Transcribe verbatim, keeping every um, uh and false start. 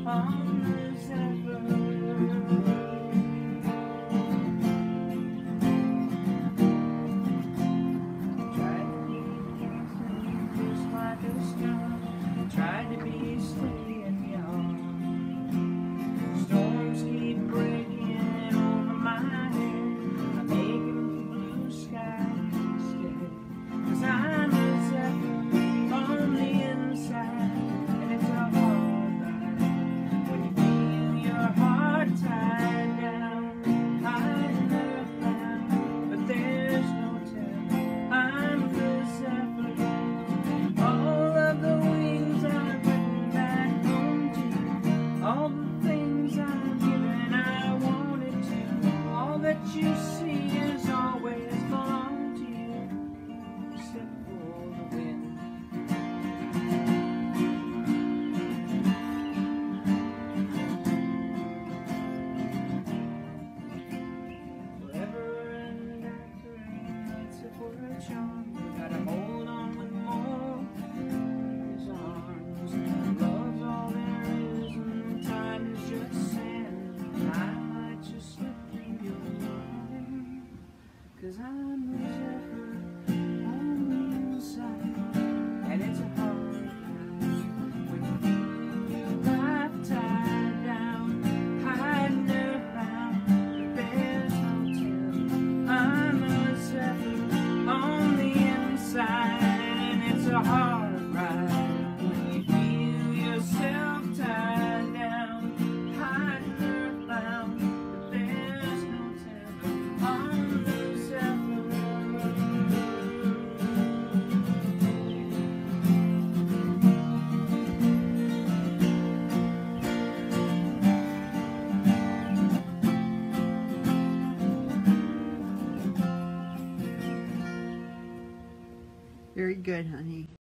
on the Zephyr. Tried to be easy, just like a stone. Tried to be steady and young. Storms keep breaking over my head. I'm making blue sky instead. 'Cause I'm a Zephyr on the inside, and it's a hard ride when you feel your heart tied down, hiding around, but there's no telling. I'm the Zephyr. All of the wings I've written back home to, all the things I've given I wanted to, all that you see is always belong to you, except for the wind. Forever and after, it's a word charm. You gotta hold on with more in his arms. Love's all there is, and time is just sand. I might just slip through your mind, 'cause I'm the Zephyr on the inside, and it's a hard ride when you feel your life tied down, hiding around, but there's no telling. I'm a Zephyr on the inside, and it's a hard ride when you feel yourself tied down, hiding around, but there's no telling. I'm the Zephyr. Very good, honey.